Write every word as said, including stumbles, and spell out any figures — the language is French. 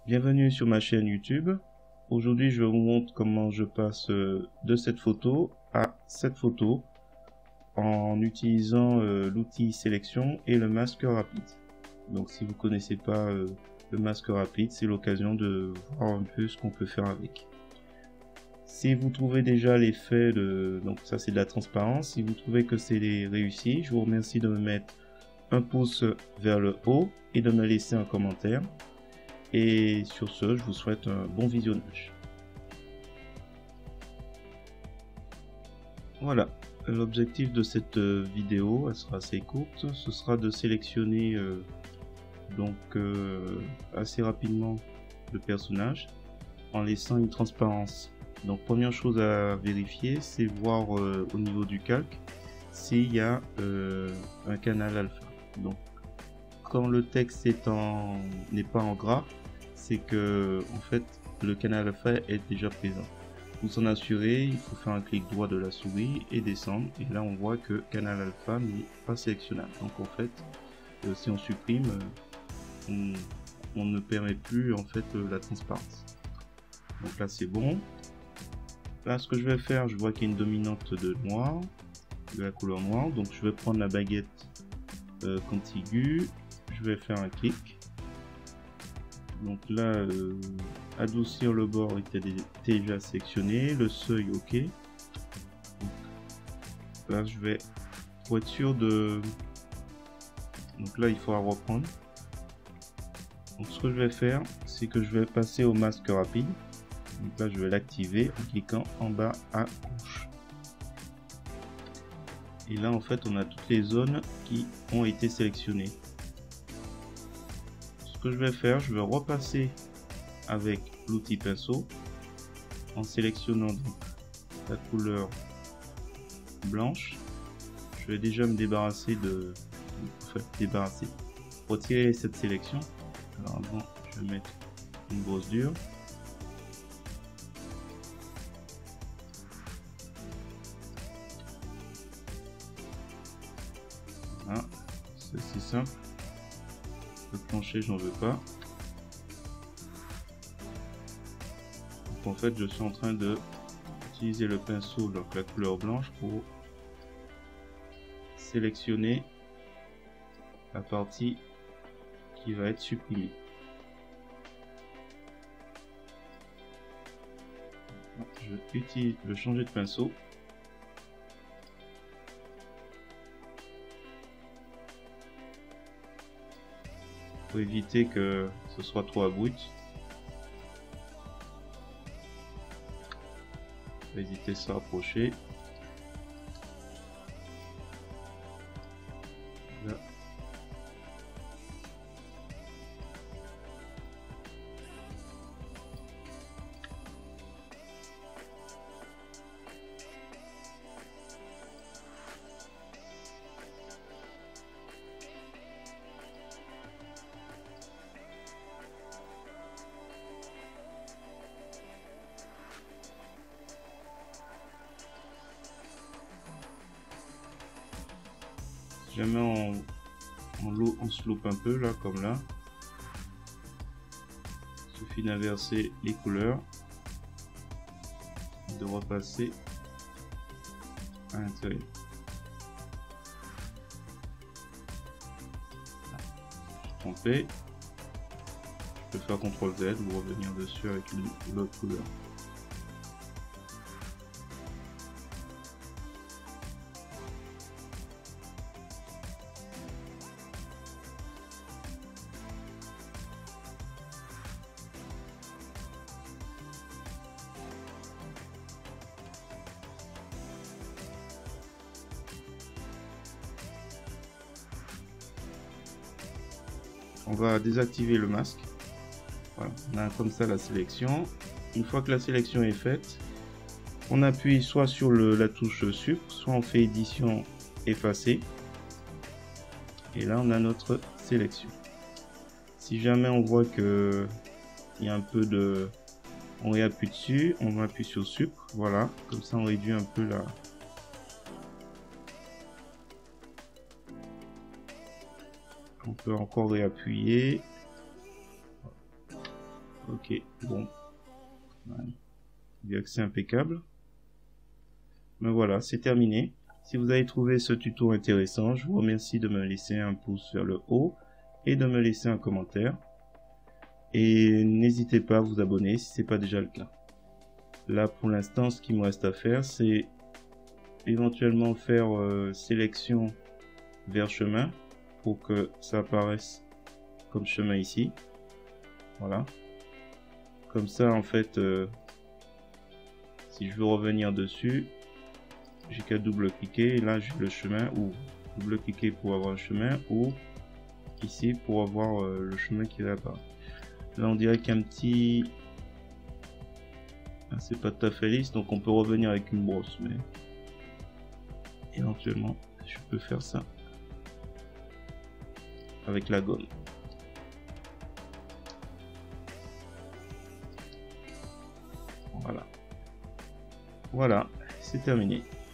Bienvenue sur ma chaîne YouTube. Aujourd'hui, je vous montre comment je passe de cette photo à cette photo en utilisant euh, l'outil sélection et le masque rapide. Donc si vous connaissez pas euh, le masque rapide, c'est l'occasion de voir un peu ce qu'on peut faire avec. Si vous trouvez déjà l'effet de... donc ça c'est de la transparence, si vous trouvez que c'est réussi, je vous remercie de me mettre un pouce vers le haut et de me laisser un commentaire. Et sur ce, je vous souhaite un bon visionnage. Voilà, l'objectif de cette vidéo, elle sera assez courte, ce sera de sélectionner euh, donc euh, assez rapidement le personnage en laissant une transparence. Donc première chose à vérifier, c'est voir euh, au niveau du calque s'il y a euh, un canal alpha. Donc quand le texte est en n'est pas en gras, c'est que en fait le canal alpha est déjà présent. Pour s'en assurer, il faut faire un clic droit de la souris et descendre, et là on voit que canal alpha n'est pas sélectionnable. Donc en fait, euh, si on supprime, on, on ne permet plus en fait euh, la transparence. Donc là c'est bon. Là ce que je vais faire, je vois qu'il y a une dominante de noir, de la couleur noire, donc je vais prendre la baguette euh, contiguë, je vais faire un clic. Donc là, euh, adoucir le bord était déjà sélectionné, le seuil ok. Donc, là je vais, pour être sûr de... Donc là il faudra reprendre. Donc ce que je vais faire, c'est que je vais passer au masque rapide. Donc là je vais l'activer en cliquant en bas à gauche. Et là en fait on a toutes les zones qui ont été sélectionnées. Ce que je vais faire, je vais repasser avec l'outil pinceau en sélectionnant donc la couleur blanche. Je vais déjà me débarrasser de enfin, débarrasser retirer cette sélection. Alors avant je vais mettre une brosse dure. Voilà, c'est si simple. Le plancher j'en veux pas. Donc en fait je suis en train de utiliser le pinceau, donc la couleur blanche, pour sélectionner la partie qui va être supprimée. Je vais utiliser, je vais changer de pinceau. Pour éviter que ce soit trop abrupt. Pour éviter de se rapprocher. Là. Si jamais on, on, on se loupe un peu là, comme là, il suffit d'inverser les couleurs, de repasser à l'intérieur. Trompé, je peux faire contrôle Z ou revenir dessus avec l'autre couleur. On va désactiver le masque. Voilà, on a comme ça la sélection. Une fois que la sélection est faite, on appuie soit sur le, la touche sup, soit on fait édition effacer. Et là on a notre sélection. Si jamais on voit que il y a un peu de... on réappuie dessus, on appuie sur sup. Voilà, comme ça on réduit un peu la... On peut encore réappuyer. Ok, bon. Ouais. Du accès impeccable. Ben voilà, c'est terminé. Si vous avez trouvé ce tuto intéressant, je vous remercie de me laisser un pouce vers le haut et de me laisser un commentaire. Et n'hésitez pas à vous abonner si ce n'est pas déjà le cas. Là, pour l'instant, ce qu'il me reste à faire, c'est éventuellement faire euh, sélection vers chemin pour que ça apparaisse comme chemin ici. Voilà. Comme ça, en fait, euh, si je veux revenir dessus, j'ai qu'à double-cliquer. Et là, j'ai le chemin, ou double-cliquer pour avoir le chemin, ou ici pour avoir euh, le chemin qui va apparaître. Là, on dirait qu'un petit... Ah, c'est pas tout à fait lisse, donc on peut revenir avec une brosse, mais éventuellement, je peux faire ça avec la gomme. Voilà. Voilà, c'est terminé.